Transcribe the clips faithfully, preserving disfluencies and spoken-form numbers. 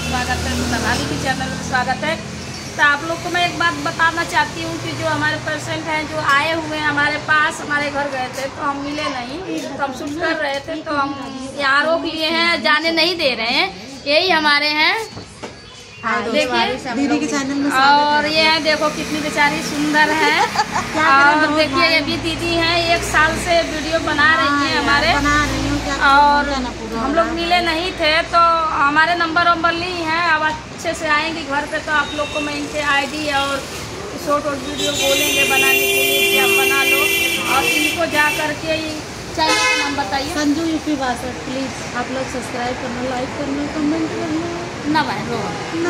स्वागत है, भाभी के चैनल में स्वागत है। तो आप लोग को मैं एक बात बताना चाहती हूँ कि जो हमारे पेशेंट हैं जो आए हुए हैं हमारे पास, हमारे घर गए थे तो हम मिले नहीं, तो हम शूट कर रहे थे तो हम यहाँ रोक लिए हैं, जाने नहीं दे रहे हैं। यही हमारे हैं, देखिए दीदी के चैनल में। और ये है देखो कितनी बेचारी सुंदर है। और देखिए ये भी दीदी हैं, एक साल से वीडियो बना रही हैं हमारे। और हम लोग मिले नहीं थे तो हमारे नंबर वंबर ली हैं, अब अच्छे से आएंगी घर पे तो आप लोग को मैं इनके आईडी और शॉर्ट और वीडियो बोलेंगे बनाने के लिए कि आप बना लो। और इनको जा करके चैनल का नाम बताइए। संजू यूपी बासठ। प्लीज आप लोग सब्सक्राइब करना, लाइक करना, कमेंट करना। ना भाई रो ना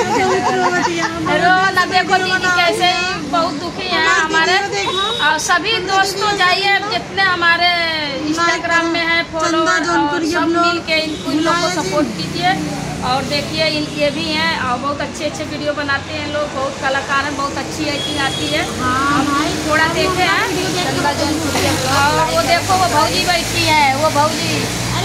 रो ना, देखो दीदी कैसे ही बहुत दुखी हैं हमारे। और सभी दोस्तों जाइए जितने हमारे इंस्टाग्राम में है फॉलोअर, और सब मिल के इनको इन लोग को सपोर्ट कीजिए। और देखिए ये भी हैं और बहुत अच्छे अच्छे वीडियो बनाते हैं लोग, बहुत कलाकार हैं, बहुत अच्छी एक्टिंग आती है। हम थोड़ा देखे हैं और वो देखो वो भौजी बैठी है, वो भौजी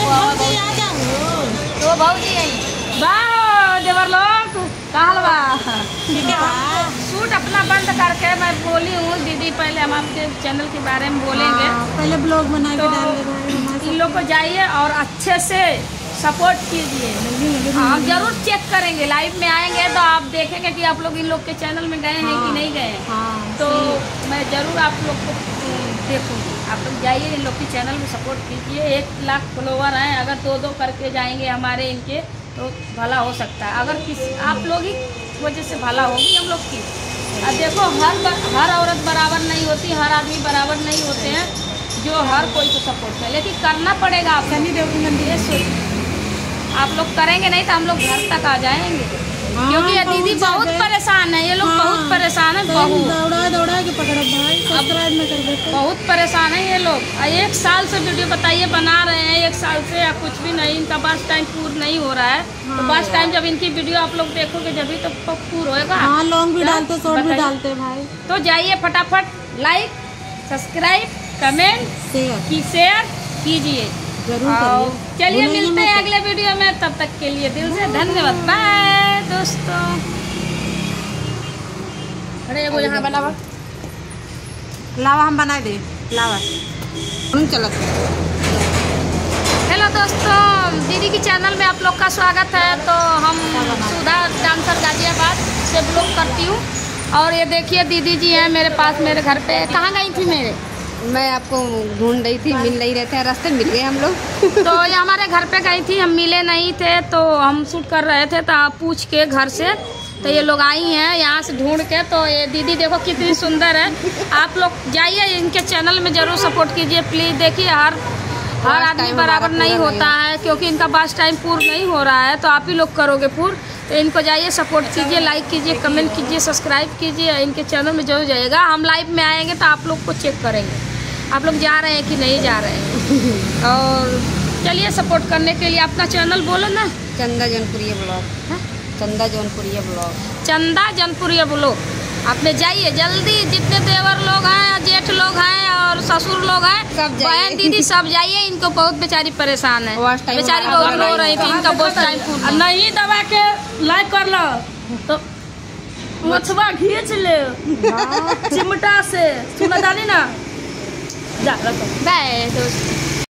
वो भौजी है वाह देवर लोग कहल बा सूट अपना बंद करके मैं बोली हूँ दीदी पहले हम आपके चैनल के बारे में बोलेंगे। पहले ब्लॉग बना के डाल तो इन लोग को जाइए और अच्छे से सपोर्ट कीजिए। हम जरूर चेक करेंगे, लाइव में आएंगे तो आप देखेंगे कि आप लोग इन लोग के चैनल में गए हैं कि नहीं गए हैं। तो मैं जरूर आप लोग को देखूँगी। आप लोग जाइए इन लोग के चैनल में सपोर्ट कीजिए। एक लाख फॉलोवर हैं, अगर दो दो करके जाएंगे हमारे इनके तो भला हो सकता है। अगर किसी आप लोग ही वजह से भला होगी हम लोग की। अब देखो हर हर औरत बराबर नहीं होती, हर आदमी बराबर नहीं होते हैं जो हर कोई को सपोर्ट करे, लेकिन करना पड़ेगा। आप सनी देव मंदिर आप लोग करेंगे नहीं तो हम लोग घर तक आ जाएंगे। हाँ, क्योंकि ये दीदी बहुत परेशान है, ये लोग हाँ, बहुत परेशान है, बहुत दौड़ा दौड़ा के पकड़ा भाई, सब्सक्राइब में कर देते। बहुत परेशान है ये लोग। एक साल से वीडियो बताइए बना रहे हैं, एक साल से या कुछ भी नहीं, इनका बस टाइम पूर्ण नहीं हो रहा है। हाँ, तो बस टाइम जब इनकी वीडियो आप लोग देखोगे जब भी तो पूर्ण होएगा। हाँ, लॉन्ग भी डालते, शॉर्ट भी डालते भाई। तो जाइए फटाफट लाइक सब्सक्राइब कमेंट की शेयर कीजिए। चलिए मिलते हैं अगले वीडियो में, तब तक के लिए दिल से धन्यवाद। बाय दोस्तों। अरे वो यहाँ बनावा लावा हम बना दे लावा चलो। हेलो दोस्तों, दीदी की चैनल में आप लोग का स्वागत है। तो हम सुधा डांसर गाजियाबाद से ब्लॉग करती हूँ। और ये देखिए दीदी जी हैं मेरे पास, मेरे घर पे। कहाँ गई थी मेरे? मैं आपको ढूंढ रही थी, मिल नहीं रहे थे, रास्ते मिल गए हम लोग। तो ये हमारे घर पे गई थी, हम मिले नहीं थे तो हम शूट कर रहे थे। तो आप पूछ के घर से तो ये लोग आई हैं यहाँ से ढूंढ के। तो ये दीदी देखो कितनी सुंदर है। आप लोग जाइए इनके चैनल में ज़रूर सपोर्ट कीजिए प्लीज़। देखिए हर हर आदमी बराबर नहीं होता है, क्योंकि इनका बस टाइम पूर्ण नहीं हो रहा है तो आप ही लोग करोगे पूर्ण। तो इनको जाइए सपोर्ट कीजिए, लाइक कीजिए, कमेंट कीजिए, सब्सक्राइब कीजिए। इनके चैनल में जरूर जाइएगा। हम लाइव में आएंगे तो आप लोग को चेक करेंगे आप लोग जा रहे हैं कि नहीं जा रहे हैं। और चलिए सपोर्ट करने के लिए अपना चैनल बोलो ना। चंदा जौनपुरिया ब्लॉग, चंदा जौनपुरिया ब्लॉग, चंदा जौनपुरिया ब्लॉग। आपने जाइए जल्दी, जितने देवर लोग हैं, जेठ लोग हैं और ससुर लोग हैं, सब बहन दीदी सब जाइए। इनको बहुत बेचारी परेशान है, बेचारी बहुत रो रही थी, इनका बहुत टाइम नहीं दबा के लाइक कर लो तो मछुआ खींच ले चिमटा से सुना डाली ना। जा बाय दोस्त।